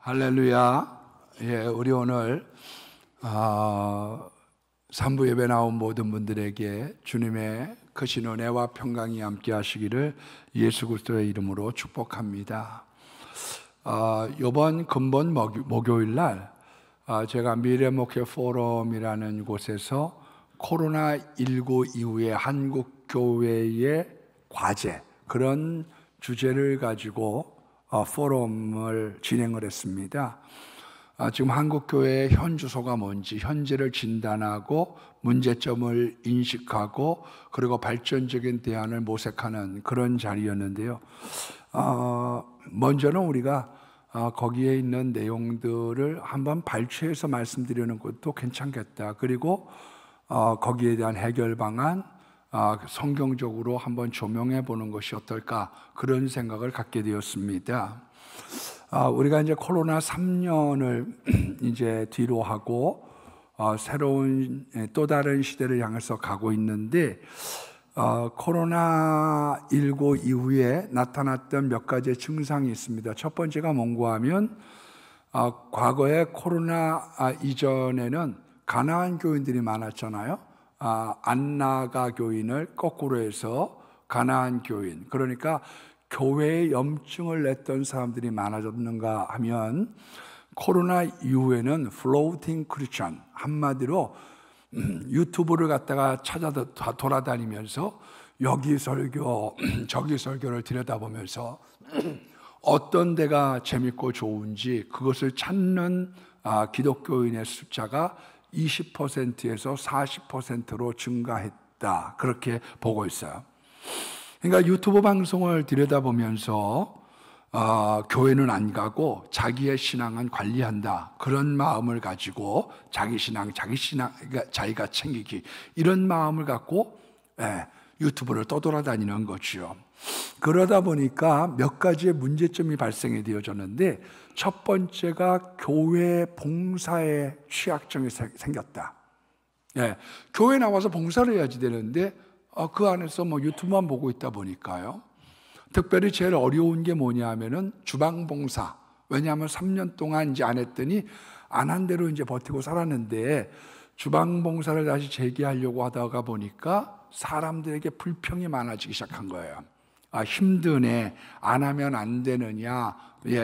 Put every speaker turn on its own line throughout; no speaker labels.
할렐루야. 예, 우리 오늘 3부 예배 나온 모든 분들에게 주님의 크신 은혜와 평강이 함께 하시기를 예수 그리스도의 이름으로 축복합니다. 이번 근본 목요일 날 제가 미래목회 포럼이라는 곳에서 코로나19 이후에 한국 교회의 과제, 그런 주제를 가지고 포럼을 진행을 했습니다. 지금 한국교회의 현 주소가 뭔지, 현재를 진단하고 문제점을 인식하고 그리고 발전적인 대안을 모색하는 그런 자리였는데요. 먼저는 우리가 거기에 있는 내용들을 한번 발췌해서 말씀드리는 것도 괜찮겠다. 그리고 거기에 대한 해결 방안, 성경적으로 한번 조명해 보는 것이 어떨까, 그런 생각을 갖게 되었습니다. 우리가 이제 코로나 3년을 이제 뒤로 하고 새로운 또 다른 시대를 향해서 가고 있는데, 코로나19 이후에 나타났던 몇 가지 증상이 있습니다. 첫 번째가 뭔가 하면 과거에 코로나 이전에는 가나안 교인들이 많았잖아요. 안나가 교인을 거꾸로 해서 가나안 교인, 그러니까 교회에 염증을 냈던 사람들이 많아졌는가 하면, 코로나 이후에는 플로팅 크리스천, 한마디로 유튜브를 갖다가 찾아 돌아다니면서 여기 설교 저기 설교를 들여다보면서 어떤 데가 재밌고 좋은지 그것을 찾는 기독교인의 숫자가 20%에서 40%로 증가했다, 그렇게 보고 있어요. 그러니까 유튜브 방송을 들여다보면서 교회는 안 가고 자기의 신앙은 관리한다, 그런 마음을 가지고 자기 신앙 자기가 챙기기, 이런 마음을 갖고 유튜브를 떠돌아다니는 거죠. 그러다 보니까 몇 가지의 문제점이 발생이 되어졌는데, 첫 번째가 교회 봉사에 취약점이 생겼다. 교회 나와서 봉사를 해야지 되는데 그 안에서 유튜브만 보고 있다 보니까요. 특별히 제일 어려운 게 뭐냐 하면은 주방 봉사. 왜냐하면 3년 동안 이제 안 했더니 안 한 대로 이제 버티고 살았는데, 주방 봉사를 다시 재개하려고 하다가 보니까 사람들에게 불평이 많아지기 시작한 거예요. 힘드네, 안 하면 안 되느냐,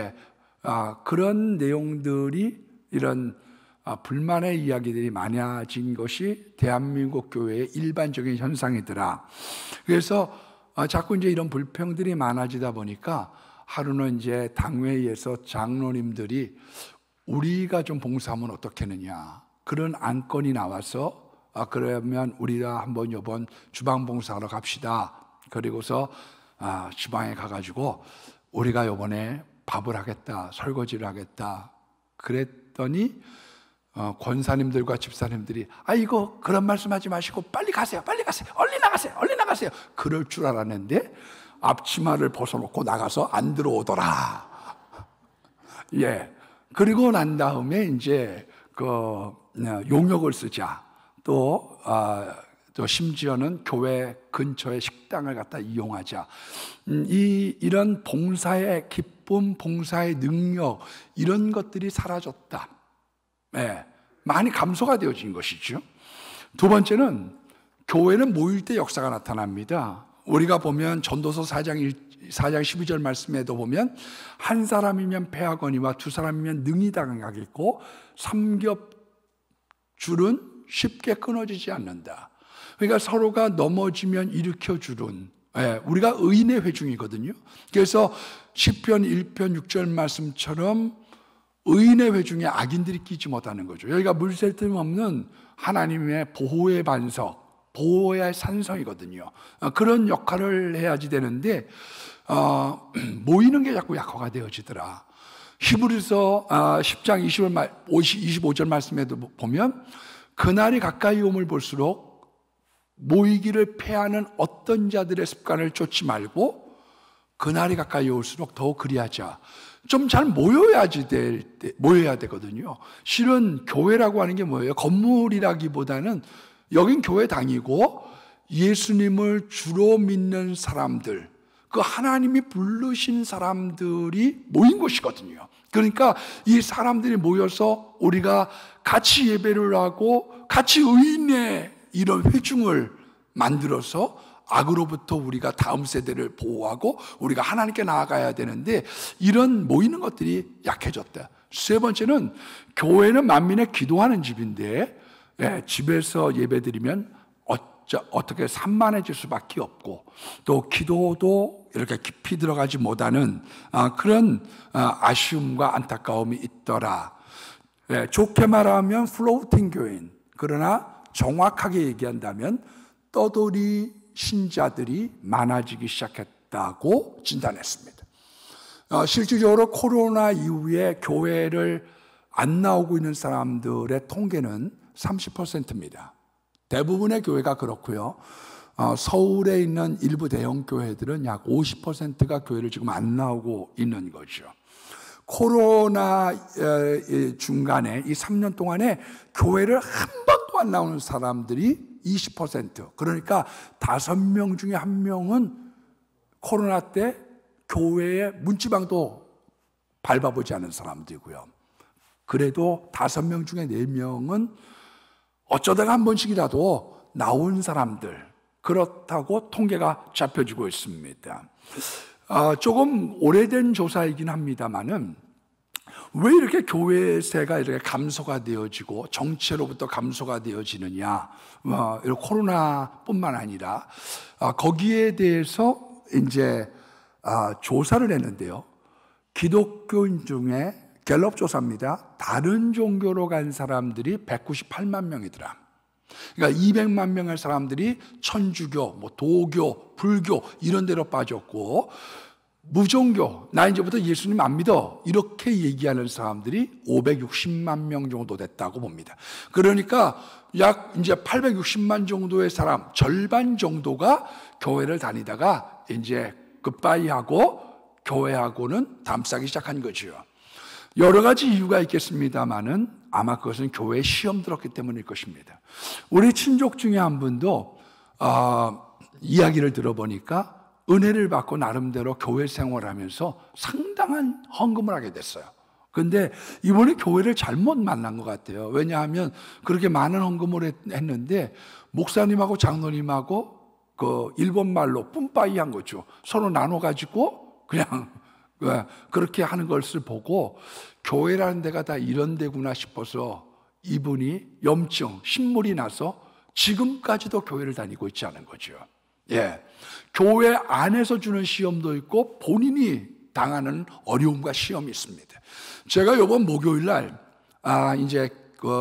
그런 내용들이, 이런 불만의 이야기들이 많아진 것이 대한민국 교회의 일반적인 현상이더라. 그래서 자꾸 이제 이런 불평들이 많아지다 보니까 하루는 이제 당회에서 장로님들이 우리가 좀 봉사하면 어떻겠느냐, 그런 안건이 나와서 그러면 우리가 한번 이번 주방 봉사하러 갑시다. 그리고서 주방에 가가지고 우리가 이번에 밥을 하겠다, 설거지를 하겠다. 그랬더니 권사님들과 집사님들이 이거 그런 말씀하지 마시고 빨리 가세요, 얼른 나가세요. 그럴 줄 알았는데 앞치마를 벗어놓고 나가서 안 들어오더라. 그리고 난 다음에 이제 용역을 쓰자. 또 심지어는 교회 근처의 식당을 갖다 이용하자. 이런 봉사의 기쁨, 봉사의 능력, 이런 것들이 사라졌다. 많이 감소가 되어진 것이죠. 두 번째는 교회는 모일 때 역사가 나타납니다. 우리가 보면 전도서 4장 12절 말씀에도 보면 한 사람이면 패하거니와 두 사람이면 능히 당하겠고 삼겹줄은 쉽게 끊어지지 않는다. 그러니까 서로가 넘어지면 일으켜주는, 우리가 의인의 회중이거든요. 그래서 시편 1편 6절 말씀처럼 의인의 회중에 악인들이 끼지 못하는 거죠. 여기가 물샐 틈 없는 하나님의 보호의 반석, 보호의 산성이거든요. 그런 역할을 해야지 되는데 모이는 게 자꾸 약화가 되어지더라. 히브리서 10장 25절 말씀에도 보면 그날이 가까이 오물 볼수록 모이기를 패하는 어떤 자들의 습관을 쫓지 말고 그날이 가까이 올수록 더 그리하자. 좀 잘 모여야 되거든요. 실은 교회라고 하는 게 뭐예요? 건물이라기보다는 여긴 교회 당이고 예수님을 주로 믿는 사람들, 그 하나님이 부르신 사람들이 모인 곳이거든요. 그러니까 이 사람들이 모여서 우리가 같이 예배를 하고 같이 의인의 이런 회중을 만들어서 악으로부터 우리가 다음 세대를 보호하고 우리가 하나님께 나아가야 되는데 이런 모이는 것들이 약해졌다. 세 번째는 교회는 만민의 기도하는 집인데 집에서 예배드리면 어떻게 산만해질 수밖에 없고 또 기도도 이렇게 깊이 들어가지 못하는 그런 아쉬움과 안타까움이 있더라. 좋게 말하면 플로팅 교인, 그러나 정확하게 얘기한다면 떠돌이 신자들이 많아지기 시작했다고 진단했습니다. 실질적으로 코로나 이후에 교회를 안 나오고 있는 사람들의 통계는 30%입니다. 대부분의 교회가 그렇고요. 서울에 있는 일부 대형 교회들은 약 50%가 교회를 지금 안 나오고 있는 거죠. 코로나 중간에 이 3년 동안에 교회를 한 번도 안 나오는 사람들이 20%. 그러니까 5명 중에 1명은 코로나 때 교회의 문지방도 밟아보지 않은 사람들이고요. 그래도 5명 중에 4명은 어쩌다가 한 번씩이라도 나온 사람들, 그렇다고 통계가 잡혀지고 있습니다. 조금 오래된 조사이긴 합니다만은 왜 이렇게 교회세가 이렇게 감소가 되어지고 정체로부터 감소가 되어지느냐, 이런 코로나뿐만 아니라 거기에 대해서 이제 조사를 했는데요. 기독교인 중에 갤럽 조사입니다. 다른 종교로 간 사람들이 198만 명이더라. 그러니까 200만 명의 사람들이 천주교, 도교, 불교 이런 데로 빠졌고 무종교, 나 이제부터 예수님 안 믿어 이렇게 얘기하는 사람들이 560만 명 정도 됐다고 봅니다. 그러니까 약 이제 860만 정도의 사람, 절반 정도가 교회를 다니다가 이제 굿바이하고 교회하고는 담싸기 시작한 거죠. 여러 가지 이유가 있겠습니다만은 아마 그것은 교회에 시험 들었기 때문일 것입니다. 우리 친족 중에 한 분도 이야기를 들어보니까 은혜를 받고 나름대로 교회 생활하면서 상당한 헌금을 하게 됐어요. 그런데 이번에 교회를 잘못 만난 것 같아요. 왜냐하면 그렇게 많은 헌금을 했는데 목사님하고 장로님하고 그 일본말로 뿜빠이 한 거죠. 서로 나눠가지고 그냥 그렇게 하는 것을 보고 교회라는 데가 다 이런 데구나 싶어서 이분이 염증, 신물이 나서 지금까지도 교회를 다니고 있지 않은 거죠. 교회 안에서 주는 시험도 있고 본인이 당하는 어려움과 시험이 있습니다. 제가 이번 목요일 날 이제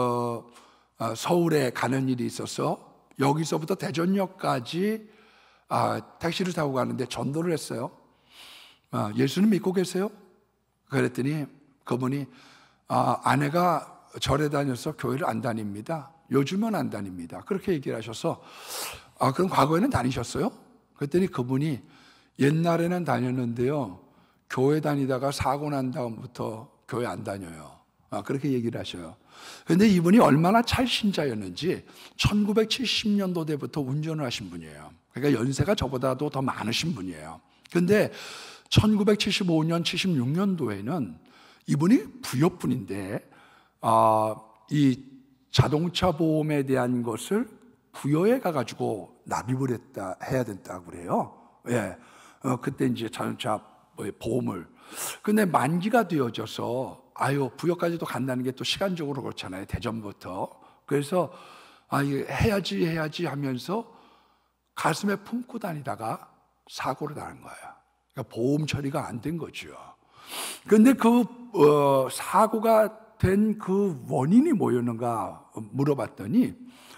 서울에 가는 일이 있어서 여기서부터 대전역까지 택시를 타고 가는데 전도를 했어요. 예수님 믿고 계세요? 그랬더니 그분이 아내가 절에 다녀서 교회를 안 다닙니다. 요즘은 안 다닙니다. 그렇게 얘기를 하셔서 그럼 과거에는 다니셨어요? 그랬더니 그분이 옛날에는 다녔는데요. 교회 다니다가 사고 난 다음부터 교회 안 다녀요. 그렇게 얘기를 하셔요. 그런데 이분이 얼마나 찰신자였는지 1970년도대부터 운전을 하신 분이에요. 그러니까 연세가 저보다도 더 많으신 분이에요. 그런데 1975년, 76년도에는 이분이 부여분인데 이 자동차 보험에 대한 것을 부여에 가가지고 납입을 해야 된다고 그래요. 그때 이제 자동차 보험을. 근데 만기가 되어져서 부여까지도 간다는 게 또 시간적으로 그렇잖아요. 대전부터. 그래서 해야지 하면서 가슴에 품고 다니다가 사고를 당한 거예요. 그러니까 보험 처리가 안 된 거죠. 그런데 그 사고가 된 그 원인이 뭐였는가 물어봤더니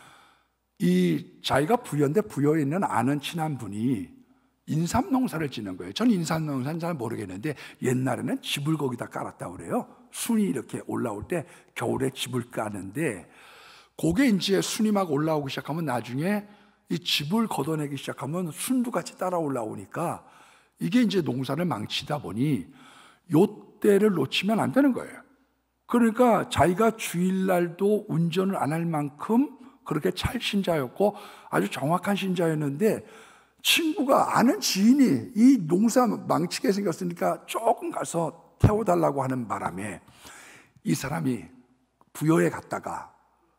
자기가 부여인데 부여에 있는 아는 친한 분이 인삼농사를 짓는 거예요. 저는 인삼농사는 잘 모르겠는데 옛날에는 집을 거기다 깔았다고 그래요. 순이 이렇게 올라올 때 겨울에 집을 까는데 그게 이제 순이 막 올라오기 시작하면 나중에 이 집을 걷어내기 시작하면 순도 같이 따라 올라오니까 이게 이제 농사를 망치다 보니 요때를 놓치면 안 되는 거예요. 그러니까 자기가 주일날도 운전을 안 할 만큼 그렇게 찰신자였고 아주 정확한 신자였는데 친구가 아는 지인이 이 농사 망치게 생겼으니까 조금 가서 태워달라고 하는 바람에 이 사람이 부여에 갔다가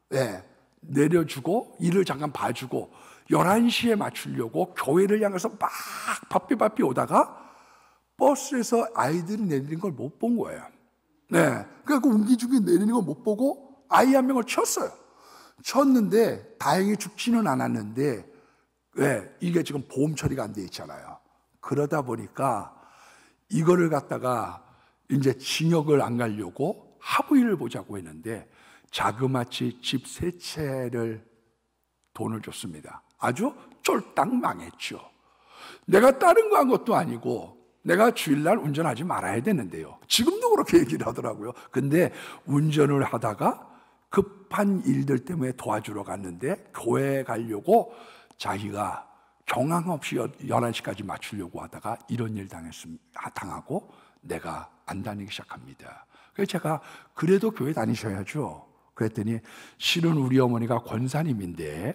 내려주고 일을 잠깐 봐주고 11시에 맞추려고 교회를 향해서 막 바삐바삐 오다가 버스에서 아이들이 내리는 걸 못 본 거예요. 그래서 운기중에 내리는 걸 못 보고 아이 한 명을 쳤어요. 쳤는데 다행히 죽지는 않았는데 이게 지금 보험 처리가 안 돼 있잖아요. 그러다 보니까 이거를 갖다가 이제 징역을 안 가려고 합의를 보자고 했는데 자그마치 집 3채를 돈을 줬습니다. 아주 쫄딱 망했죠. 내가 다른 거 한 것도 아니고 내가 주일날 운전하지 말아야 되는데요. 지금도 그렇게 얘기를 하더라고요. 근데 운전을 하다가 급한 일들 때문에 도와주러 갔는데 교회에 가려고 자기가 경황 없이 11시까지 맞추려고 하다가 이런 일 당하고 내가 안 다니기 시작합니다. 그래서 제가 그래도 교회 다니셔야죠. 그랬더니 실은 우리 어머니가 권사님인데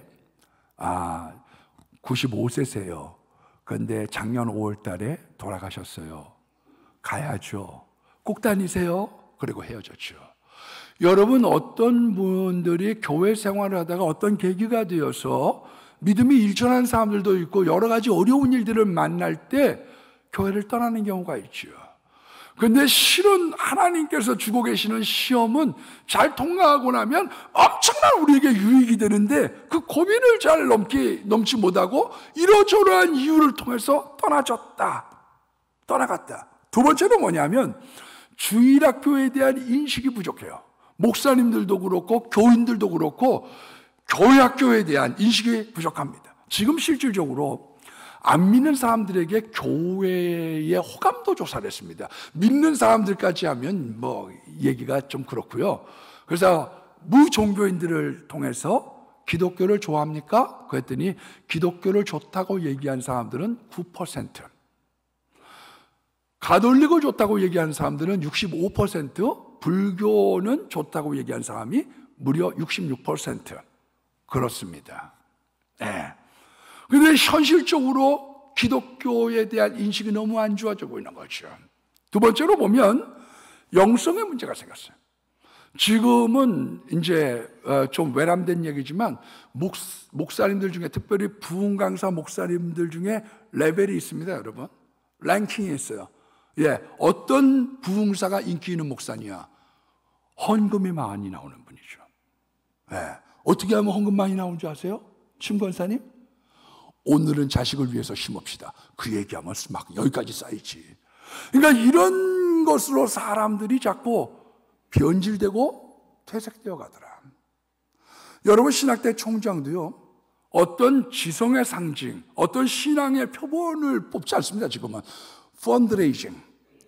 95세세요. 그런데 작년 5월 달에 돌아가셨어요. 가야죠. 꼭 다니세요. 그리고 헤어졌죠. 여러분, 어떤 분들이 교회 생활을 하다가 어떤 계기가 되어서 믿음이 일천한 사람들도 있고 여러 가지 어려운 일들을 만날 때 교회를 떠나는 경우가 있죠. 그런데 실은 하나님께서 주고 계시는 시험은 잘 통과하고 나면 엄청난 우리에게 유익이 되는데 그 고민을 잘 넘지 못하고 이러저러한 이유를 통해서 떠나갔다. 두 번째는 뭐냐면 주일학교에 대한 인식이 부족해요. 목사님들도 그렇고 교인들도 그렇고 교회학교에 대한 인식이 부족합니다. 지금 실질적으로 안 믿는 사람들에게 교회의 호감도 조사를 했습니다. 믿는 사람들까지 하면 얘기가 좀 그렇고요. 그래서 무종교인들을 통해서 기독교를 좋아합니까? 그랬더니 기독교를 좋다고 얘기한 사람들은 9%, 가톨릭을 좋다고 얘기한 사람들은 65%, 불교는 좋다고 얘기한 사람이 무려 66% 그렇습니다. 그런데 현실적으로 기독교에 대한 인식이 너무 안 좋아지고 있는 거죠. 두 번째로 보면 영성의 문제가 생겼어요. 지금은 이제 좀 외람된 얘기지만 목사님들 중에 특별히 부흥 강사 목사님들 중에 레벨이 있습니다, 여러분. 랭킹이 있어요. 어떤 부흥사가 인기 있는 목사냐? 헌금이 많이 나오는 분이죠. 어떻게 하면 헌금 많이 나오는 줄 아세요? 심 권사님? 오늘은 자식을 위해서 심읍시다. 그 얘기하면 막 여기까지 쌓이지. 그러니까 이런 것으로 사람들이 자꾸 변질되고 퇴색되어 가더라. 여러분, 신학대 총장도요, 어떤 지성의 상징, 어떤 신앙의 표본을 뽑지 않습니다. 지금은 펀드레이징,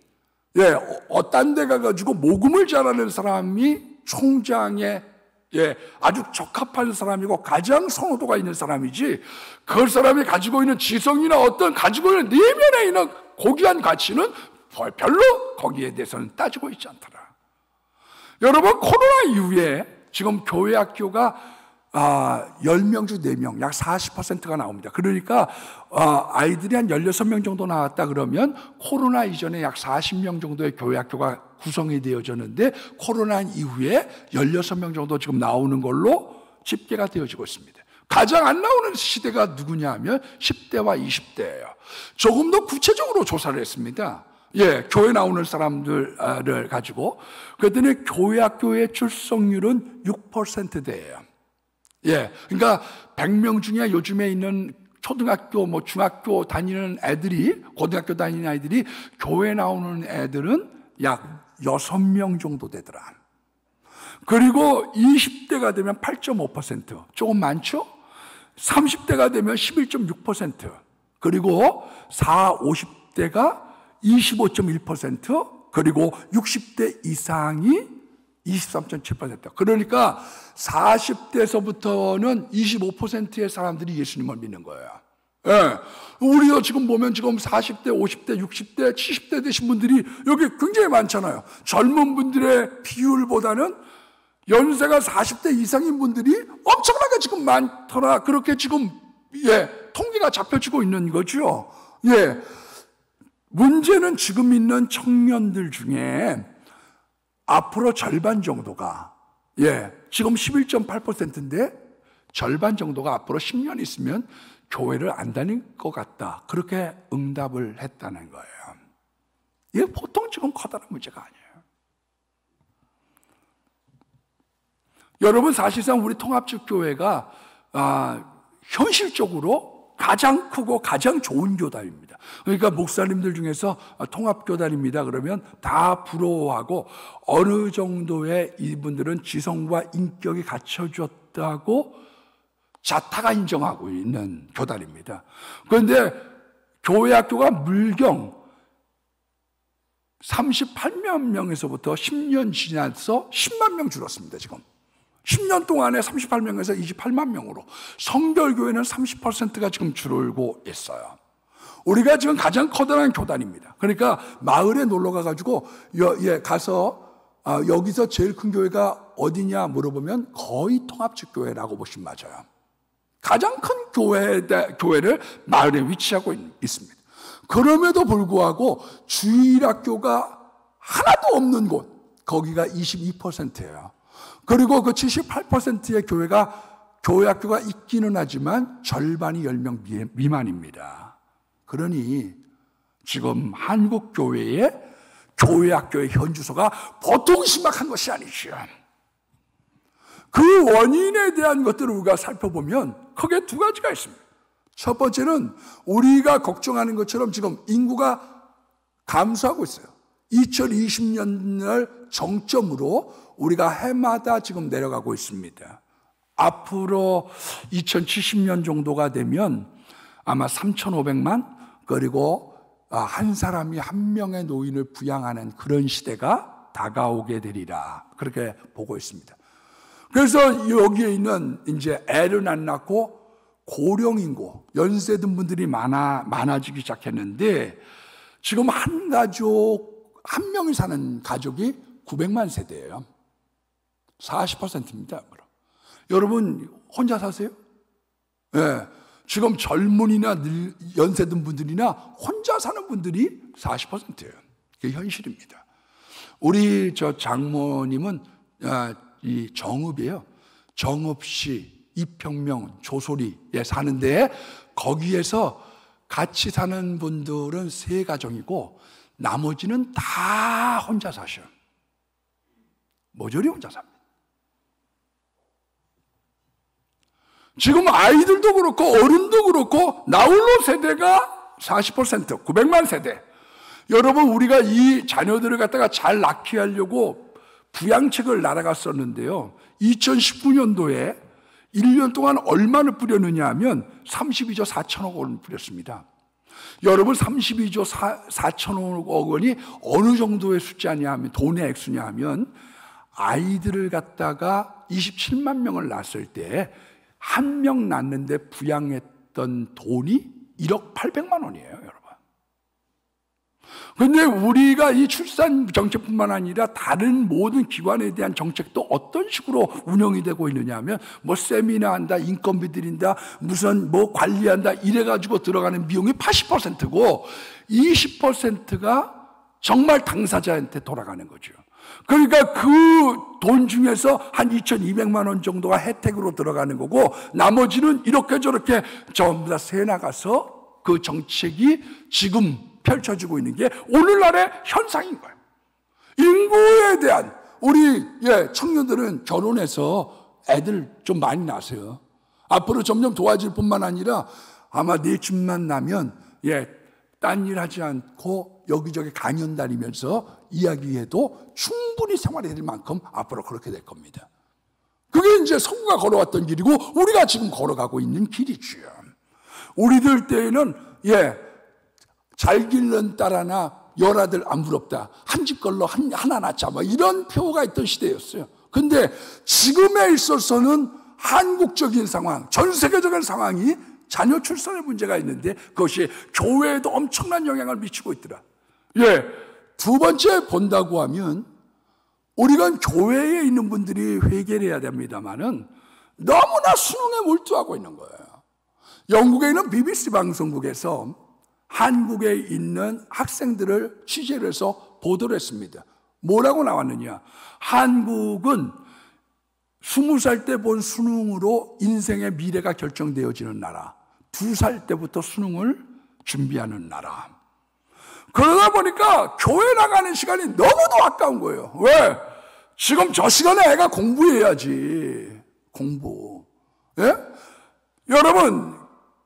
어떤 데 가가지고 모금을 잘하는 사람이 총장의 아주 적합한 사람이고 가장 선호도가 있는 사람이지, 그 사람이 가지고 있는 지성이나 어떤 가지고 있는 내면에 있는 고귀한 가치는 별로 거기에 대해서는 따지고 있지 않더라. 여러분, 코로나 이후에 지금 교회 학교가 10명 중 4명, 약 40%가 나옵니다. 그러니까 아이들이 한 16명 정도 나왔다 그러면 코로나 이전에 약 40명 정도의 교회 학교가 구성이 되어졌는데 코로나 이후에 16명 정도 지금 나오는 걸로 집계가 되어지고 있습니다. 가장 안 나오는 시대가 누구냐 하면 10대와 20대예요. 조금 더 구체적으로 조사를 했습니다. 교회 나오는 사람들을 가지고. 그랬더니 교회 학교의 출석률은 6%대예요. 그러니까 100명 중에 요즘에 있는 초등학교, 중학교 다니는 애들이, 고등학교 다니는 아이들이 교회 나오는 애들은 약 6명 정도 되더라. 그리고 20대가 되면 8.5%, 조금 많죠? 30대가 되면 11.6%, 그리고 50대가 25.1%, 그리고 60대 이상이 23.7%. 그러니까 40대에서부터는 25%의 사람들이 예수님을 믿는 거예요. 우리가 지금 보면 지금 40대, 50대, 60대, 70대 되신 분들이 여기 굉장히 많잖아요. 젊은 분들의 비율보다는 연세가 40대 이상인 분들이 엄청나게 지금 많더라. 그렇게 지금 통계가 잡혀지고 있는 거죠. 예. 문제는 지금 있는 청년들 중에 앞으로 절반 정도가, 예, 지금 11.8%인데 절반 정도가 앞으로 10년 있으면 교회를 안 다닐 것 같다. 그렇게 응답을 했다는 거예요. 이게 보통 지금 커다란 문제가 아니에요. 여러분, 사실상 우리 통합적 교회가 현실적으로 가장 크고 가장 좋은 교단입니다. 그러니까 목사님들 중에서 통합교단입니다 그러면 다 부러워하고, 어느 정도의 이분들은 지성과 인격이 갖춰졌다고 자타가 인정하고 있는 교단입니다. 그런데 교회 학교가 물경 38만 명에서부터 10년 지나서 10만 명 줄었습니다. 지금 10년 동안에 38명에서 28만 명으로 성결교회는 30%가 지금 줄고 있어요. 우리가 지금 가장 커다란 교단입니다. 그러니까 마을에 놀러 가가지고 가서 여기서 제일 큰 교회가 어디냐 물어보면 거의 통합적 교회라고 보시면 맞아요. 가장 큰 교회를 마을에 위치하고 있습니다. 그럼에도 불구하고 주일학교가 하나도 없는 곳, 거기가 22%예요. 그리고 그 78%의 교회 학교가 있기는 하지만 절반이 10명 미만입니다. 그러니 지금 한국 교회의 교회 학교의 현주소가 보통 심각한 것이 아니죠. 그 원인에 대한 것들을 우리가 살펴보면 크게 두 가지가 있습니다. 첫 번째는 우리가 걱정하는 것처럼 지금 인구가 감소하고 있어요. 2020년을 정점으로 우리가 해마다 지금 내려가고 있습니다. 앞으로 2070년 정도가 되면 아마 3,500만, 그리고 한 사람이 한 명의 노인을 부양하는 그런 시대가 다가오게 되리라, 그렇게 보고 있습니다. 그래서 여기에 있는 이제 애를 안 낳고 고령인구, 연세 든 분들이 많아지기 시작했는데, 지금 한 가족, 한 명이 사는 가족이 900만 세대예요. 40%입니다. 여러분 혼자 사세요? 네. 지금 젊은이나 연세 든 분들이나 혼자 사는 분들이 40%예요. 그게 현실입니다. 우리 장모님은 이 정읍이에요. 정읍시, 이평명, 조소리에 사는데, 거기에서 같이 사는 분들은 3가정이고 나머지는 다 혼자 사셔요. 모조리 혼자 삽니다. 지금 아이들도 그렇고 어른도 그렇고 나홀로 세대가 40%, 900만 세대. 여러분, 우리가 이 자녀들을 갖다가 잘 낳게 하려고 부양책을 날아갔었는데요, 2019년도에 1년 동안 얼마를 뿌렸느냐 하면 32조 4천억 원을 뿌렸습니다. 여러분, 32조 4천억 원이 어느 정도의 숫자냐 하면, 돈의 액수냐 하면, 아이들을 갖다가 27만 명을 낳았을 때 한 명 낳는데 부양했던 돈이 1억 800만 원이에요, 여러분. 그런데 우리가 이 출산 정책뿐만 아니라 다른 모든 기관에 대한 정책도 어떤 식으로 운영이 되고 있느냐 하면, 뭐 세미나 한다, 인건비 들인다, 무슨 뭐 관리한다, 이래가지고 들어가는 비용이 80%고 20%가 정말 당사자한테 돌아가는 거죠. 그러니까 그 돈 중에서 한 2,200만 원 정도가 혜택으로 들어가는 거고, 나머지는 이렇게 저렇게 전부 다 새 나가서 그 정책이 지금 펼쳐지고 있는 게 오늘날의 현상인 거예요. 인구에 대한, 우리 청년들은 결혼해서 애들 좀 많이 낳으세요. 앞으로 점점 도와질 뿐만 아니라 아마 내 집만 나면 딴 일 하지 않고 여기저기 강연 다니면서 이야기해도 충분히 생활이 될 만큼 앞으로 그렇게 될 겁니다. 그게 이제 성부가 걸어왔던 길이고 우리가 지금 걸어가고 있는 길이죠. 우리들 때에는 잘 기른 딸 하나 열아들 안 부럽다, 한 집 걸로 하나 낳자, 뭐 이런 표가 있던 시대였어요. 근데 지금에 있어서는 한국적인 상황, 전 세계적인 상황이 자녀 출산에 문제가 있는데 그것이 교회에도 엄청난 영향을 미치고 있더라. 두 번째 본다고 하면, 우리가 교회에 있는 분들이 회개를 해야 됩니다만은 너무나 수능에 몰두하고 있는 거예요. 영국에 있는 BBC 방송국에서 한국에 있는 학생들을 취재를 해서 보도를 했습니다. 뭐라고 나왔느냐? 한국은 20살 때 본 수능으로 인생의 미래가 결정되어지는 나라. 2살 때부터 수능을 준비하는 나라. 그러다 보니까 교회 나가는 시간이 너무도 아까운 거예요. 왜? 지금 저 시간에 애가 공부해야지. 공부. 예? 여러분,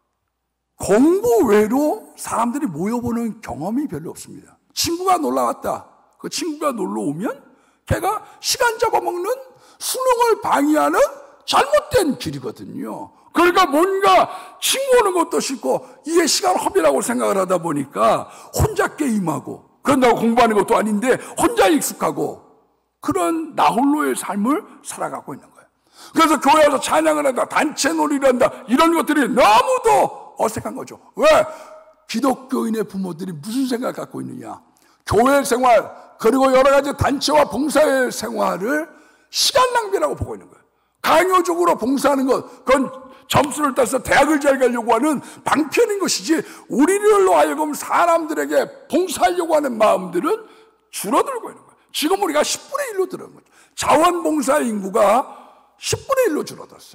공부 외로 사람들이 모여보는 경험이 별로 없습니다. 친구가 놀러 왔다. 그 친구가 놀러 오면 걔가 시간 잡아먹는 수능을 방해하는 잘못된 길이거든요. 그러니까 뭔가 친구 오는 것도 싫고 이게 시간 허비라고 생각을 하다 보니까 혼자 게임하고 그런다고 공부하는 것도 아닌데 혼자 익숙하고 그런 나홀로의 삶을 살아가고 있는 거예요. 그래서 교회 와서 찬양을 한다, 단체 놀이를 한다, 이런 것들이 너무도 어색한 거죠. 왜? 기독교인의 부모들이 무슨 생각을 갖고 있느냐? 교회 생활 그리고 여러 가지 단체와 봉사의 생활을 시간 낭비라고 보고 있는 거예요. 강요적으로 봉사하는 것, 그건 점수를 따서 대학을 잘 가려고 하는 방편인 것이지 우리들로 하여금 사람들에게 봉사하려고 하는 마음들은 줄어들고 있는 거예요. 지금 우리가 10분의 1로 들어간 거죠. 자원봉사 인구가 10분의 1로 줄어들었어요.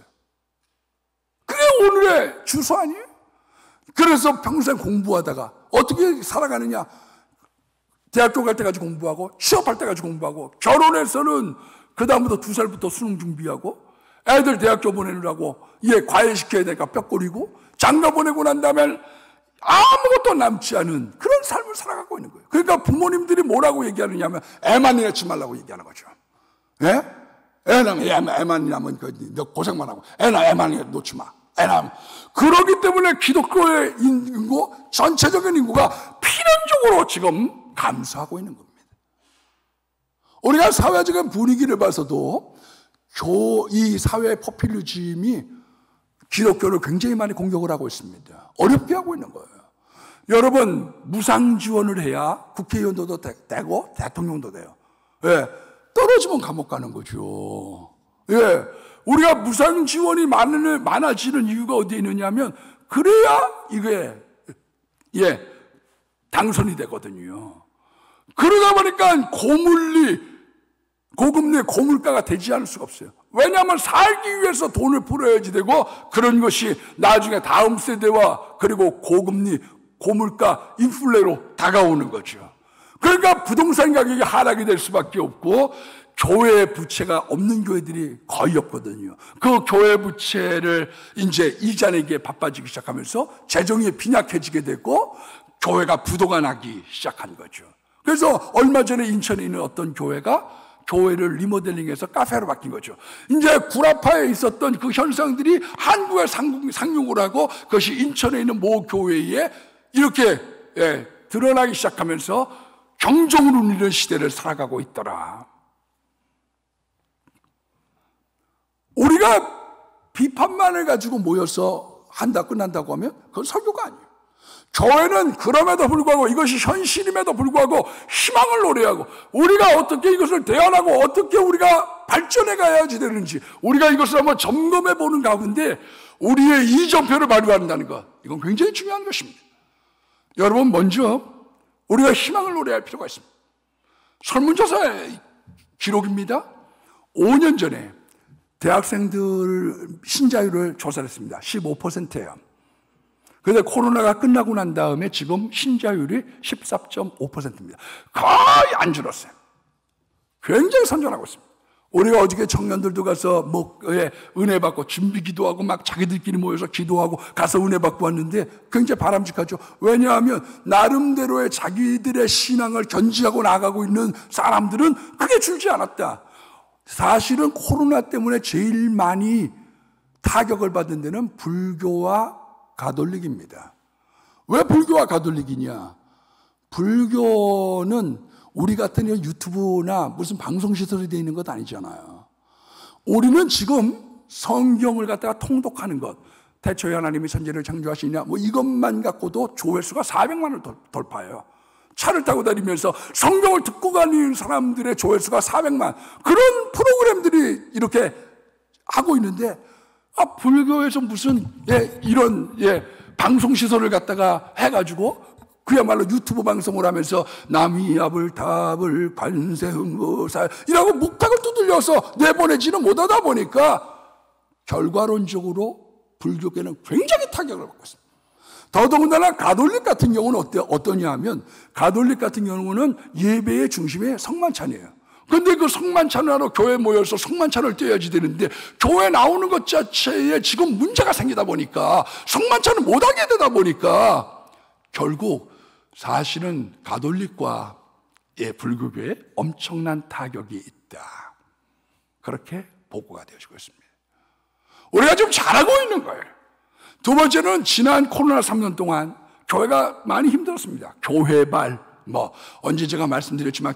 그게 오늘의 주소 아니에요? 그래서 평생 공부하다가 어떻게 살아가느냐? 대학교 갈 때까지 공부하고 취업할 때까지 공부하고 결혼해서는 그 다음부터 2살부터 수능 준비하고 애들 대학교 보내느라고 과외시켜야 되니까 뼈꼬리고 장가 보내고 난 다음에 아무것도 남지 않은 그런 삶을 살아가고 있는 거예요. 그러니까 부모님들이 뭐라고 얘기하느냐 하면 애만 낳지 말라고 얘기하는 거죠. 예? 애만 낳으면 너 고생만 하고 애만 놓지 마. 그러기 때문에 기독교의 인구, 전체적인 인구가 필연적으로 지금 감소하고 있는 겁니다. 우리가 사회적인 분위기를 봐서도 이 사회 포퓰리즘이 기독교를 굉장히 많이 공격을 하고 있습니다. 어렵게 하고 있는 거예요. 여러분, 무상 지원을 해야 국회의원도 되고 대통령도 돼요. 예, 떨어지면 감옥 가는 거죠. 예, 우리가 무상 지원이 많아지는 이유가 어디에 있느냐면 그래야 이게 당선이 되거든요. 그러다 보니까 고금리 고물가가 되지 않을 수가 없어요. 왜냐하면 살기 위해서 돈을 풀어야지 되고 그런 것이 나중에 다음 세대와 그리고 고금리, 고물가, 인플레로 다가오는 거죠. 그러니까 부동산 가격이 하락이 될 수밖에 없고 교회 부채가 없는 교회들이 거의 없거든요. 그 교회 부채를 이제 이자 내기에 바빠지기 시작하면서 재정이 빈약해지게 되고 교회가 부도가 나기 시작한 거죠. 그래서 얼마 전에 인천에 있는 어떤 교회가 교회를 리모델링해서 카페로 바뀐 거죠. 이제 구라파에 있었던 그 현상들이 한국에 상륙을 하고 그것이 인천에 있는 모 교회에 이렇게 드러나기 시작하면서 경종을 울리는 시대를 살아가고 있더라. 우리가 비판만을 가지고 모여서 끝난다고 하면 그건 설교가 아니에요. 교회는 그럼에도 불구하고 이것이 현실임에도 불구하고 희망을 노래하고 우리가 어떻게 이것을 대안하고 어떻게 우리가 발전해 가야지 되는지 우리가 이것을 한번 점검해 보는 가운데 우리의 이정표를 발휘한다는 것, 이건 굉장히 중요한 것입니다. 여러분, 먼저 우리가 희망을 노래할 필요가 있습니다. 설문조사의 기록입니다. 5년 전에 대학생들 신자율을 조사를 했습니다. 15%예요. 그런데 코로나가 끝나고 난 다음에 지금 신자율이 14.5%입니다. 거의 안 줄었어요. 굉장히 선전하고 있습니다. 우리가 어저께 청년들도 가서 은혜 받고 준비 기도하고 막 자기들끼리 모여서 기도하고 가서 은혜 받고 왔는데 굉장히 바람직하죠. 왜냐하면 나름대로의 자기들의 신앙을 견지하고 나가고 있는 사람들은 크게 줄지 않았다. 사실은 코로나 때문에 제일 많이 타격을 받은 데는 불교와 가톨릭입니다. 왜 불교와 가톨릭이냐? 불교는 우리 같은 유튜브나 무슨 방송시설이 되어 있는 것 아니잖아요. 우리는 지금 성경을 갖다가 통독하는 것, 태초에 하나님이 천지를 창조하시냐, 이것만 갖고도 조회수가 400만을 돌파해요. 차를 타고 다니면서 성경을 듣고 가는 사람들의 조회수가 400만. 그런 프로그램들이 이렇게 하고 있는데 불교에서 무슨 이런 방송시설을 갖다가 해가지고 그야말로 유튜브 방송을 하면서 남이압을 답을 관세음보살 이라고 목탁을 두들려서 내보내지는 못하다 보니까 결과론적으로 불교계는 굉장히 타격을 받고 있습니다. 더더군다나 가톨릭 같은 경우는 어떠냐 하면 가톨릭 같은 경우는 예배의 중심에 성만찬이에요. 근데 그 성만찬을 하러 교회에 모여서 성만찬을 떼어야지 되는데 교회 나오는 것 자체에 지금 문제가 생기다 보니까 성만찬을 못하게 되다 보니까 결국 사실은 가톨릭과 불교계에 엄청난 타격이 있다. 그렇게 보고가 되어지고 있습니다. 우리가 지금 잘하고 있는 거예요. 두 번째는 지난 코로나 3년 동안 교회가 많이 힘들었습니다. 교회발, 언제 제가 말씀드렸지만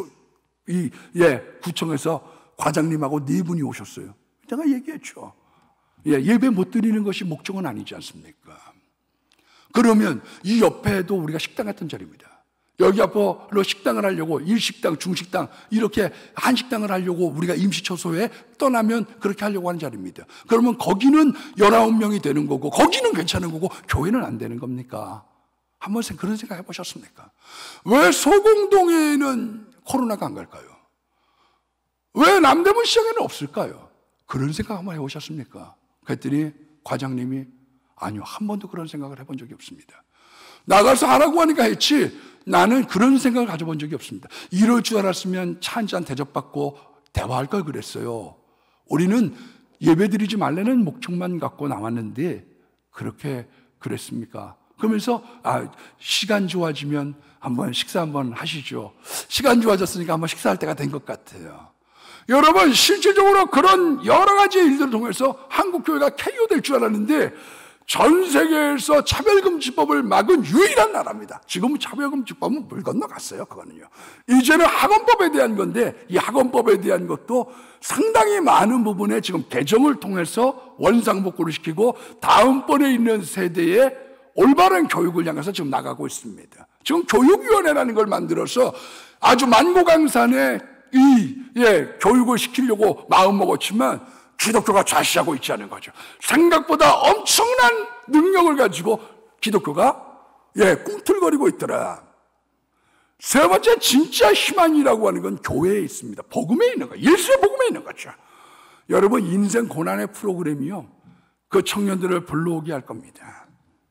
구청에서 과장님하고 4분이 오셨어요. 제가 얘기했죠. 예배 못 드리는 것이 목적은 아니지 않습니까? 그러면 이 옆에도 우리가 식당 같은 자리입니다. 여기 앞으로 식당을 하려고 일식당, 중식당 이렇게 한식당을 하려고 우리가 임시초소에 떠나면 그렇게 하려고 하는 자리입니다. 그러면 거기는 19명이 되는 거고 거기는 괜찮은 거고 교회는 안 되는 겁니까? 한번 그런 생각 해보셨습니까? 왜 소공동에는 코로나가 안 갈까요? 왜 남대문 시장에는 없을까요? 그런 생각 한번 해보셨습니까? 그랬더니 과장님이 아니요, 한 번도 그런 생각을 해본 적이 없습니다. 나가서 하라고 하니까 했지 나는 그런 생각을 가져본 적이 없습니다. 이럴 줄 알았으면 차 한잔 대접받고 대화할 걸 그랬어요. 우리는 예배드리지 말라는 목적만 갖고 나왔는데 그렇게 그랬습니까? 그러면서 시간 좋아지면 한번 식사 한번 하시죠. 시간 좋아졌으니까 한번 식사할 때가 된 것 같아요. 여러분 실질적으로 그런 여러 가지 일들을 통해서 한국교회가 KO 될 줄 알았는데 전 세계에서 차별금지법을 막은 유일한 나라입니다. 지금은 차별금지법은 물 건너갔어요. 그거는요. 이제는 학원법에 대한 건데 이 학원법에 대한 것도 상당히 많은 부분에 지금 개정을 통해서 원상복구를 시키고 다음번에 있는 세대에 올바른 교육을 향해서 지금 나가고 있습니다. 지금 교육위원회라는 걸 만들어서 아주 만고강산에 교육을 시키려고 마음먹었지만 기독교가 좌시하고 있지 않은 거죠. 생각보다 엄청난 능력을 가지고 기독교가 꿈틀거리고 있더라. 세 번째 진짜 희망이라고 하는 건 교회에 있습니다. 복음에 있는 거예요. 예수의 복음에 있는 거죠. 여러분 인생 고난의 프로그램이요. 그 청년들을 불러오게 할 겁니다.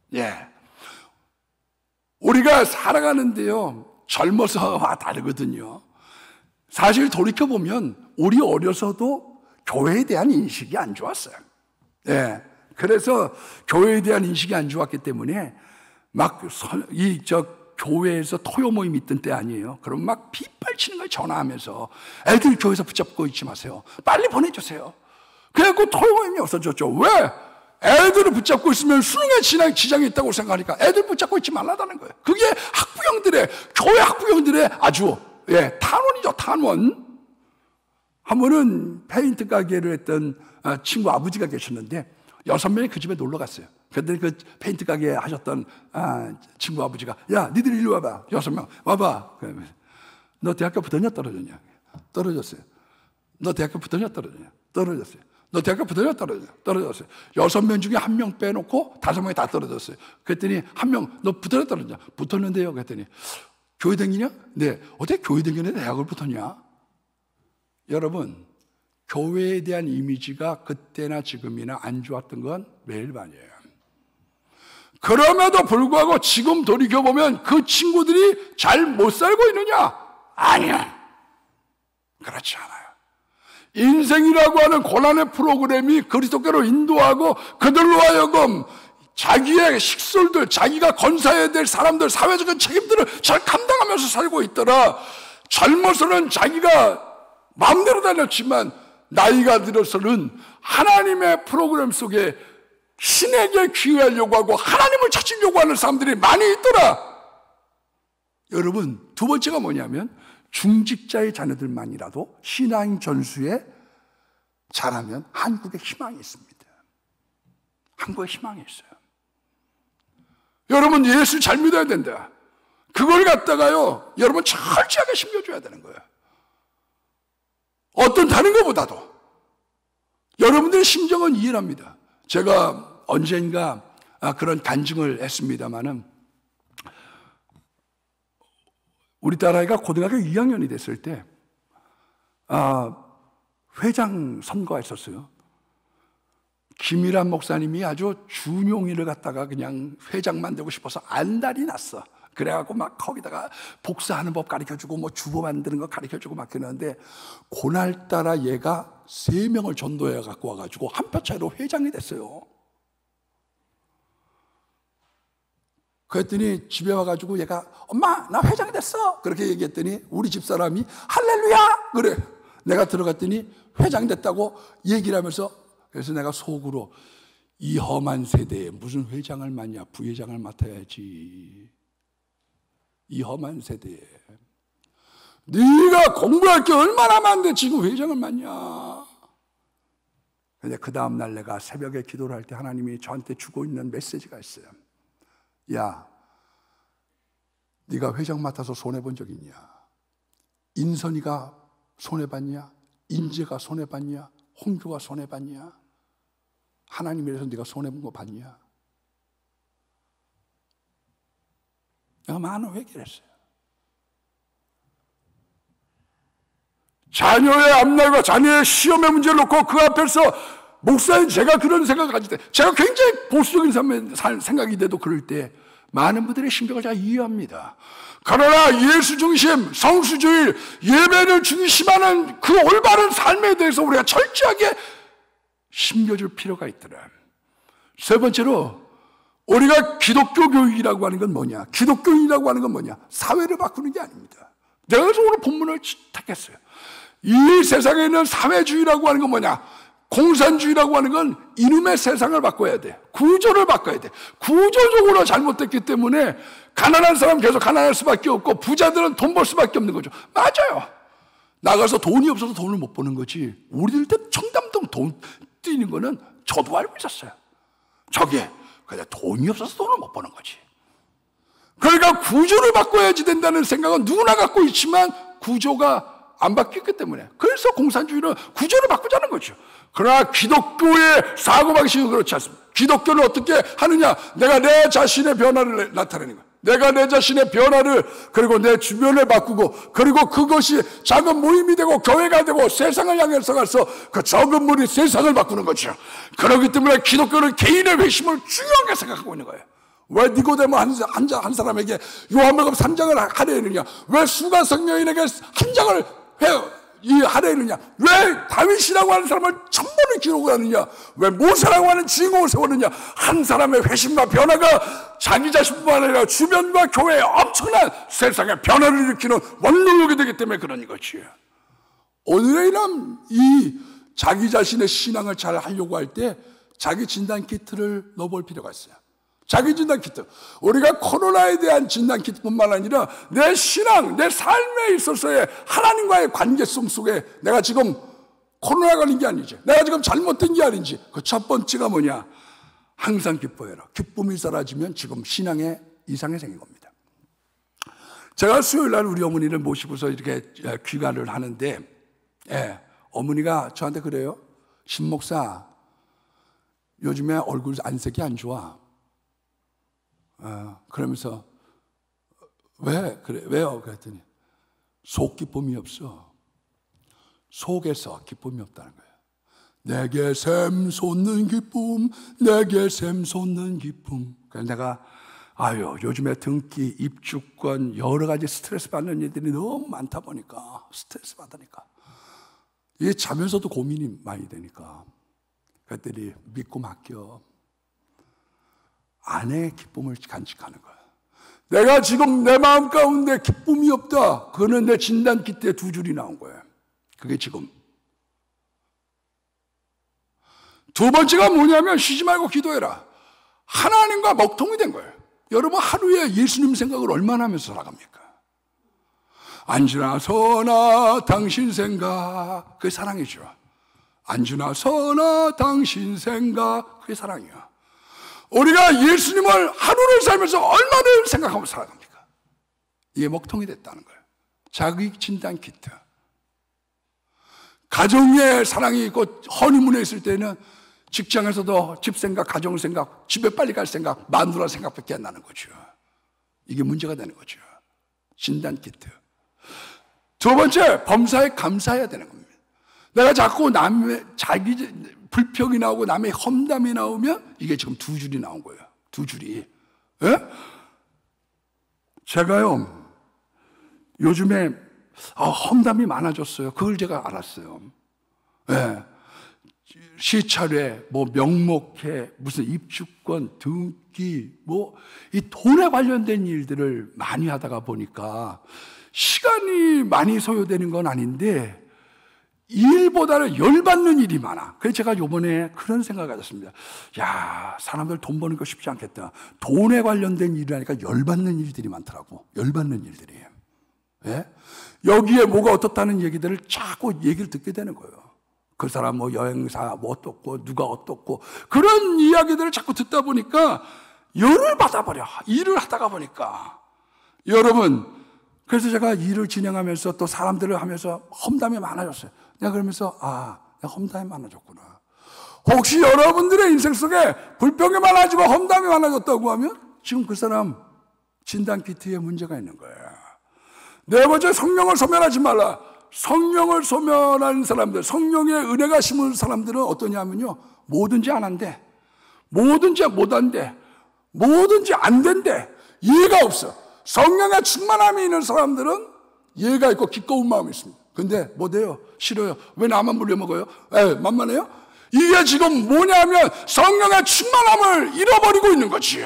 우리가 살아가는데요. 젊어서와 다르거든요. 사실 돌이켜보면 우리 어려서도 교회에 대한 인식이 안 좋았어요. 그래서 교회에 대한 인식이 안 좋았기 때문에 교회에서 토요 모임 있던 때 아니에요. 그럼 막 빗발치는 걸 전화하면서 애들 교회에서 붙잡고 있지 마세요. 빨리 보내주세요. 그래갖고 토요 모임이 없어졌죠. 왜? 애들을 붙잡고 있으면 수능에 지장이 있다고 생각하니까 애들 붙잡고 있지 말라다는 거예요. 그게 교회 학부형들의 아주 탄원이죠. 탄원. 한 번은 페인트 가게를 했던 친구 아버지가 계셨는데 6명이 그 집에 놀러 갔어요. 그런데 그 페인트 가게 하셨던 친구 아버지가 야 니들 일로 와봐. 6명 와봐. 너 대학교 붙었냐 떨어졌냐? 떨어졌어요. 너 대학교 붙었냐 떨어졌냐? 떨어졌어요. 너 대학교 붙었냐 떨어졌냐? 떨어졌어요. 6명 중에 1명 빼놓고 5명이 다 떨어졌어요. 그랬더니 1명 너 붙었냐 떨어졌냐? 붙었는데요. 그랬더니 교회 다니냐? 네. 어떻게 교회 다니는데 대학을 붙었냐? 여러분 교회에 대한 이미지가 그때나 지금이나 안 좋았던 건 매일반이에요. 그럼에도 불구하고 지금 돌이켜보면 그 친구들이 잘 못 살고 있느냐? 아니야. 그렇지 않아요. 인생이라고 하는 고난의 프로그램이 그리스도께로 인도하고 그들로 하여금 자기의 식솔들, 자기가 건사해야 될 사람들, 사회적인 책임들을 잘 감당하면서 살고 있더라. 젊어서는 자기가 마음대로 다녔지만 나이가 들어서는 하나님의 프로그램 속에 신에게 귀하려고 하고 하나님을 찾으려고 하는 사람들이 많이 있더라. 여러분 두 번째가 뭐냐면 중직자의 자녀들만이라도 신앙 전수에 잘하면 한국에 희망이 있습니다. 한국에 희망이 있어요. 여러분 예수 잘 믿어야 된다. 그걸 갖다가요 여러분 철저하게 심겨줘야 되는 거예요. 어떤 다른 것보다도 여러분들의 심정은 이해합니다. 제가 언젠가 그런 간증을 했습니다마는 우리 딸아이가 고등학교 2학년이 됐을 때 회장 선거가 있었어요. 김일환 목사님이 아주 준용이를 갖다가 그냥 회장만 되고 싶어서 안달이 났어. 그래갖고 막 거기다가 복사하는 법 가르쳐주고 뭐 주보 만드는 거 가르쳐주고 막 그러는데 그날따라 얘가 3명을 전도해 갖고 와가지고 한 표 차이로 회장이 됐어요. 그랬더니 집에 와가지고 얘가 엄마 나 회장이 됐어 그렇게 얘기했더니 우리 집사람이 할렐루야 그래. 내가 들어갔더니 회장이 됐다고 얘기를 하면서 그래서 내가 속으로 이 험한 세대에 무슨 회장을 맡냐 부회장을 맡아야지. 이 험한 세대에 네가 공부할 게 얼마나 많은데 지금 회장을 맡냐. 근데 그 다음날 내가 새벽에 기도를 할 때 하나님이 저한테 주고 있는 메시지가 있어요. 야, 네가 회장 맡아서 손해본 적 있냐? 인선이가 손해봤냐? 인재가 손해봤냐? 홍규가 손해봤냐? 하나님이라서 네가 손해본 거 봤냐? 내가 많은 회개를 했어요. 자녀의 앞날과 자녀의 시험의 문제를 놓고 그 앞에서 목사님 제가 그런 생각을 가질 때 제가 굉장히 보수적인 생각이 돼도 그럴 때 많은 분들의 심정을 잘 이해합니다. 그러나 예수 중심, 성수주의, 예배를 중심하는 그 올바른 삶에 대해서 우리가 철저하게 심겨줄 필요가 있더라. 세 번째로 우리가 기독교 교육이라고 하는 건 뭐냐? 기독교인이라고 하는 건 뭐냐? 사회를 바꾸는 게 아닙니다. 내가 그래서 오늘 본문을 택했어요. 이 세상에 있는 사회주의라고 하는 건 뭐냐? 공산주의라고 하는 건 이놈의 세상을 바꿔야 돼. 구조를 바꿔야 돼. 구조적으로 잘못됐기 때문에 가난한 사람 계속 가난할 수밖에 없고 부자들은 돈 벌 수밖에 없는 거죠. 맞아요. 나가서 돈이 없어서 돈을 못 버는 거지. 우리들 때 청담동 돈 뛰는 거는 저도 알고 있었어요. 저게 그냥 돈이 없어서 돈을 못 버는 거지. 그러니까 구조를 바꿔야지 된다는 생각은 누구나 갖고 있지만 구조가 안 바뀌었기 때문에 그래서 공산주의는 구조를 바꾸자는 거죠. 그러나 기독교의 사고방식은 그렇지 않습니다. 기독교는 어떻게 하느냐? 내가 내 자신의 변화를 나타내는 거예요. 내가 내 자신의 변화를 그리고 내 주변을 바꾸고 그리고 그것이 작은 모임이 되고 교회가 되고 세상을 향해서 가서 그 적은 물이 세상을 바꾸는 거죠. 그렇기 때문에 기독교는 개인의 회심을 중요하게 생각하고 있는 거예요. 왜 니고데모 한 사람에게 요한복음 3장을 할애했느냐? 왜 수가성 여인에게 한 장을 할애했느냐? 왜 다윗이라고 하는 사람을 1000번을 기록을 하느냐? 왜 모세라고 하는 주인공을 세웠느냐? 한 사람의 회심과 변화가 자기 자신뿐만 아니라 주변과 교회에 엄청난 세상의 변화를 일으키는 원동력이 되기 때문에 그런 거지. 오늘에는 이 자기 자신의 신앙을 잘 하려고 할 때 자기 진단 키트를 넣어볼 필요가 있어요. 자기 진단 키트. 우리가 코로나에 대한 진단 키트뿐만 아니라 내 신앙, 내 삶에 있어서의 하나님과의 관계성 속에 내가 지금 코로나 걸린 게 아니지, 내가 지금 잘못된 게 아닌지. 그 첫 번째가 뭐냐? 항상 기뻐해라. 기쁨이 사라지면 지금 신앙에 이상이 생긴 겁니다. 제가 수요일 날 우리 어머니를 모시고서 이렇게 귀가를 하는데 어머니가 저한테 그래요. 신 목사, 요즘에 얼굴 안색이 안 좋아. 그러면서 왜 그래? 왜요? 그랬더니 속 기쁨이 없어. 속에서 기쁨이 없다는 거예요. 내게 샘솟는 기쁨, 내게 샘솟는 기쁨. 그래서 내가 요즘에 등기, 입주권 여러 가지 스트레스 받는 일들이 너무 많다 보니까 스트레스 받으니까 이게 자면서도 고민이 많이 되니까 그랬더니 믿고 맡겨. 안에 기쁨을 간직하는 거야. 내가 지금 내 마음 가운데 기쁨이 없다. 그거는 내 진단 키트에 2줄이 나온 거예요. 그게 지금. 두 번째가 뭐냐면 쉬지 말고 기도해라. 하나님과 먹통이 된 거예요. 여러분 하루에 예수님 생각을 얼마나 하면서 살아갑니까? 안지나 서나 당신 생각, 그게 사랑이죠. 안지나 서나 당신 생각, 그게 사랑이야. 우리가 예수님을 하루를 살면서 얼마나 생각하고 살아갑니까? 이게 먹통이 됐다는 거예요. 자기 진단 키트. 가정의 사랑이 있고 허니문에 있을 때는 직장에서도 집 생각, 가정 생각, 집에 빨리 갈 생각, 마누라 생각밖에 안 나는 거죠. 이게 문제가 되는 거죠. 진단 키트. 두 번째, 범사에 감사해야 되는 겁니다. 내가 자꾸 남의 자기 불평이 나오고 남의 험담이 나오면 이게 지금 두 줄이 나온 거예요. 두 줄이. 예? 제가요 요즘에 험담이 많아졌어요. 그걸 제가 알았어요. 예. 시찰회, 뭐 명목회, 무슨 입주권, 등기, 뭐 이 돈에 관련된 일들을 많이 하다가 보니까 시간이 많이 소요되는 건 아닌데 일보다는 열받는 일이 많아. 그래서 제가 요번에 그런 생각을 가졌습니다. 야, 사람들 돈 버는 거 쉽지 않겠다. 돈에 관련된 일이라니까 열받는 일들이 많더라고. 열받는 일들이. 예? 여기에 뭐가 어떻다는 얘기들을 자꾸 얘기를 듣게 되는 거예요. 그 사람 뭐 여행사 뭐 어떻고 누가 어떻고 그런 이야기들을 자꾸 듣다 보니까 열을 받아버려. 일을 하다가 보니까. 여러분, 그래서 제가 일을 진행하면서 또 사람들을 하면서 험담이 많아졌어요. 내가 그러면서 내가 험담이 많아졌구나. 혹시 여러분들의 인생 속에 불평이 많아지고 험담이 많아졌다고 하면 지금 그 사람 진단 키트에 문제가 있는 거예요. 네 번째, 성령을 소멸하지 말라. 성령을 소멸하는 사람들, 성령의 은혜가 심은 사람들은 어떠냐면요, 뭐든지 안 한대, 뭐든지 못한대, 뭐든지 안 된대, 이해가 없어. 성령의 충만함이 있는 사람들은 이해가 있고 기꺼운 마음이 있습니다. 근데 못해요. 싫어요. 왜 나만 물려먹어요? 만만해요? 이게 지금 뭐냐면 성령의 충만함을 잃어버리고 있는 거지.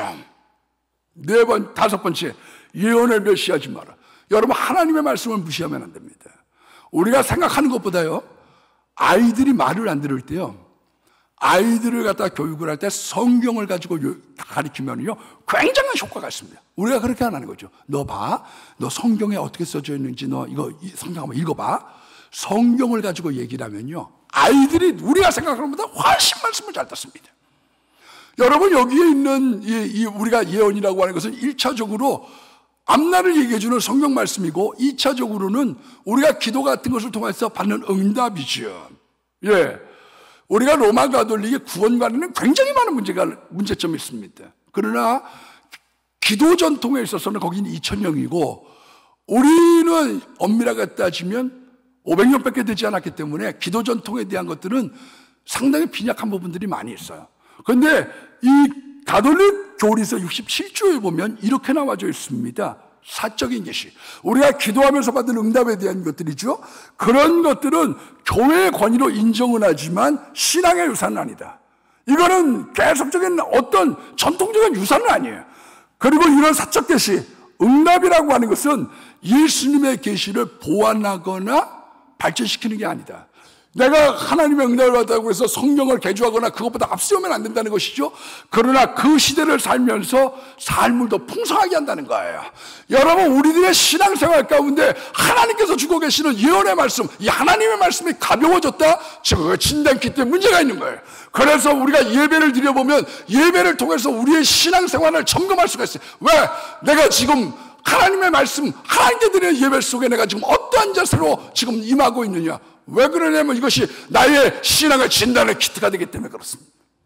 다섯 번째, 예언을 멸시하지 마라. 여러분, 하나님의 말씀을 무시하면 안 됩니다. 우리가 생각하는 것보다요, 아이들이 말을 안 들을 때요, 아이들을 갖다 교육을 할 때 성경을 가지고 가르치면요 굉장한 효과가 있습니다. 우리가 그렇게 안 하는 거죠. 너 봐, 너 성경에 어떻게 써져 있는지 너 이거 성경 한번 읽어봐. 성경을 가지고 얘기를 하면요, 아이들이 우리가 생각하는 것보다 훨씬 말씀을 잘 듣습니다. 여러분, 여기에 있는 우리가 예언이라고 하는 것은 1차적으로 앞날을 얘기해주는 성경 말씀이고 2차적으로는 우리가 기도 같은 것을 통해서 받는 응답이죠. 예. 우리가 로마 가톨릭의 구원관에는 굉장히 많은 문제점이 있습니다. 그러나 기도 전통에 있어서는 거기는 2000년이고 우리는 엄밀하게 따지면 500년밖에 되지 않았기 때문에 기도 전통에 대한 것들은 상당히 빈약한 부분들이 많이 있어요. 그런데 이 가톨릭 교리서 67조에 보면 이렇게 나와져 있습니다. 사적인 계시. 우리가 기도하면서 받은 응답에 대한 것들이죠. 그런 것들은 교회의 권위로 인정은 하지만 신앙의 유산은 아니다. 이거는 계속적인 어떤 전통적인 유산은 아니에요. 그리고 이런 사적 계시, 응답이라고 하는 것은 예수님의 계시를 보완하거나 발전시키는 게 아니다. 내가 하나님의 응답을 받았다고 해서 성경을 개조하거나 그것보다 앞세우면 안 된다는 것이죠. 그러나 그 시대를 살면서 삶을 더 풍성하게 한다는 거예요. 여러분, 우리들의 신앙생활 가운데 하나님께서 주고 계시는 예언의 말씀, 이 하나님의 말씀이 가벼워졌다? 지금 진단기 때문에 문제가 있는 거예요. 그래서 우리가 예배를 드려보면 예배를 통해서 우리의 신앙생활을 점검할 수가 있어요. 왜? 내가 지금 하나님의 말씀, 하나님께 드리는 예배 속에 내가 지금 어떠한 자세로 지금 임하고 있느냐? 왜 그러냐면 이것이 나의 신앙의 진단의 키트가 되기 때문에 그렇습니다.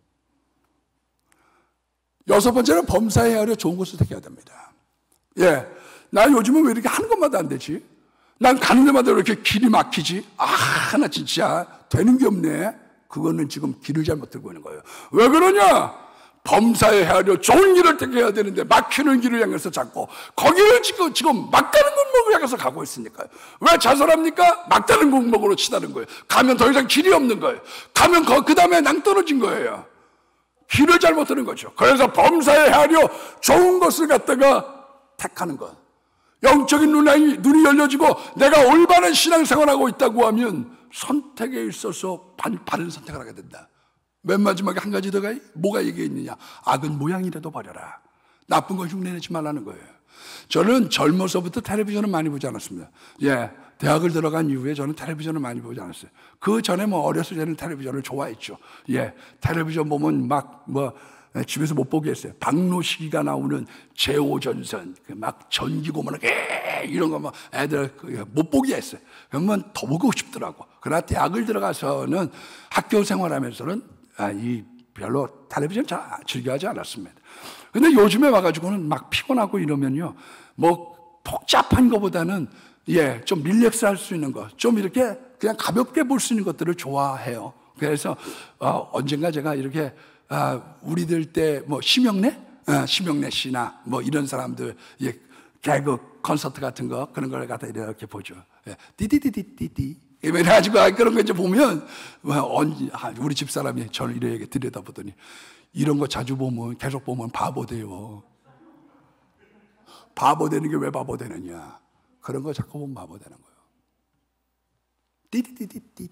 여섯 번째는 범사에 헤아려 좋은 것을 택해야 됩니다. 예, 나 요즘은 왜 이렇게 하는 것마다 안 되지? 난 가는 데마다 왜 이렇게 길이 막히지? 나 진짜 되는 게 없네. 그거는 지금 길을 잘못 들고 있는 거예요. 왜 그러냐? 범사에 헤아려 좋은 길을 택해야 되는데 막히는 길을 향해서 잡고 거기를 지금 막다른 골목을 향해서 가고 있으니까요. 왜 자살합니까? 막다른 골목으로 치다는 거예요. 가면 더 이상 길이 없는 거예요. 가면 그 다음에 낭떠러진 거예요. 길을 잘못 드는 거죠. 그래서 범사에 헤아려 좋은 것을 갖다가 택하는 것. 영적인 눈이 열려지고 내가 올바른 신앙생활하고 있다고 하면 선택에 있어서 바른 선택을 하게 된다. 맨 마지막에 한 가지 더가 뭐가 얘기해 있느냐? 악은 모양이라도 버려라. 나쁜 거 흉내내지 말라는 거예요. 저는 젊어서부터 텔레비전을 많이 보지 않았습니다. 예, 대학을 들어간 이후에 저는 텔레비전을 많이 보지 않았어요. 그 전에 어렸을 때는 텔레비전을 좋아했죠. 예, 텔레비전 보면 집에서 못 보게 했어요. 박노식이가 나오는 제5전선, 막 전기고문을 이런 거 애들 못 보게 했어요. 그러면 더 보고 싶더라고. 그러나 대학을 들어가서는 학교 생활하면서는 별로 텔레비전 잘 즐겨하지 않았습니다. 근데 요즘에 와가지고는 막 피곤하고 이러면요, 뭐 복잡한 것보다는 좀 릴렉스 할 수 있는 것, 좀 이렇게 그냥 가볍게 볼 수 있는 것들을 좋아해요. 그래서 언젠가 제가 이렇게 우리들 때 뭐 심영래 씨나 뭐 이런 사람들 개그 콘서트 같은 거 그런 걸 갖다 이렇게 보죠. 디디디디디디 이래가지고 그런 거 이제 보면 우리 집사람이 저를 이렇게 들여다보더니 이런 거 자주 보면 계속 보면 바보 돼요. 바보 되는 게 왜 바보 되느냐? 그런 거 자꾸 보면 바보 되는 거예요. 디디디디디디.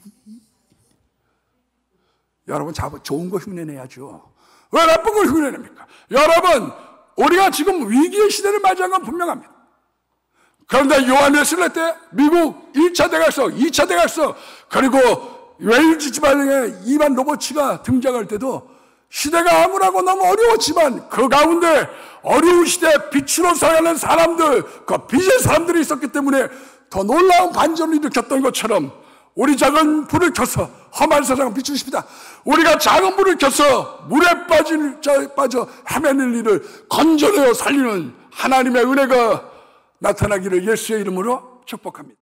여러분 좋은 거 흉내내야죠. 왜 나쁜 걸 흉내냅니까? 여러분, 우리가 지금 위기의 시대를 맞이한 건 분명합니다. 그런데 요한 웨슬레 때 미국 1차 대각성, 2차 대각성, 그리고 웨일즈 지방의 이반 로버츠가 등장할 때도 시대가 암울하고 너무 어려웠지만 그 가운데 어려운 시대에 빛으로 살아가는 사람들, 그 빛의 사람들이 있었기 때문에 더 놀라운 반전을 일으켰던 것처럼 우리 작은 불을 켜서 험한 세상을 비추십니다. 우리가 작은 불을 켜서 물에 빠져 헤매는 일을 건져내어 살리는 하나님의 은혜가 나타나기를 예수의 이름으로 축복합니다.